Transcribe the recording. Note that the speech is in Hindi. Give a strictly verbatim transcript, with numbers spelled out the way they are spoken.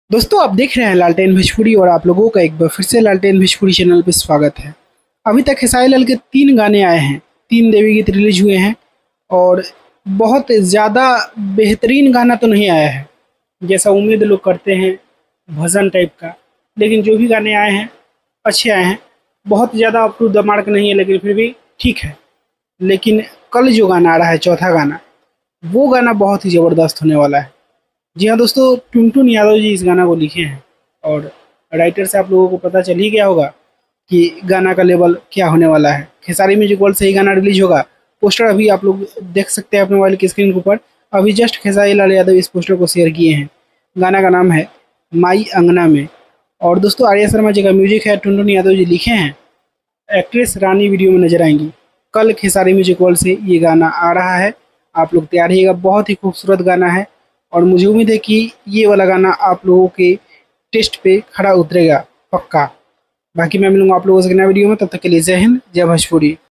दोस्तों आप देख रहे हैं लालटेन भोजपुरी और आप लोगों का एक बार फिर से लालटेन भोजपुरी चैनल पर स्वागत है। अभी तक खेसारी लाल के तीन गाने आए हैं, तीन देवी गीत रिलीज हुए हैं और बहुत ज़्यादा बेहतरीन गाना तो नहीं आया है जैसा उम्मीद लोग करते हैं भजन टाइप का, लेकिन जो भी गाने आए हैं अच्छे आए हैं। बहुत ज़्यादा अप टू द मार्क नहीं है लेकिन फिर भी ठीक है। लेकिन कल जो गाना आ रहा है चौथा गाना, वो गाना बहुत ही ज़बरदस्त होने वाला है। जी हाँ दोस्तों, टुनटुन यादव जी इस गाना को लिखे हैं और राइटर से आप लोगों को पता चल ही गया होगा कि गाना का लेवल क्या होने वाला है। खेसारी म्यूजिक वर्ल्ड से ही गाना रिलीज होगा। पोस्टर अभी आप लोग देख सकते हैं अपने मोबाइल की स्क्रीन के ऊपर। अभी जस्ट खेसारी लाल यादव इस पोस्टर को शेयर किए हैं। गाना का नाम है माई अंगना में और दोस्तों आर्या शर्मा जी का म्यूजिक है, टुनटुन यादव जी लिखे हैं। एक्ट्रेस रानी वीडियो में नजर आएंगी। कल खेसारी म्यूजिक वर्ल्ड से ये गाना आ रहा है, आप लोग तैयार रहिएगा। बहुत ही खूबसूरत गाना है और मुझे उम्मीद है कि ये वाला गाना आप लोगों के टेस्ट पे खड़ा उतरेगा पक्का। बाकी मैं मिलूंगा आप लोगों से नया वीडियो में, तब तक के लिए जय हिंद, जय भोजपुरी।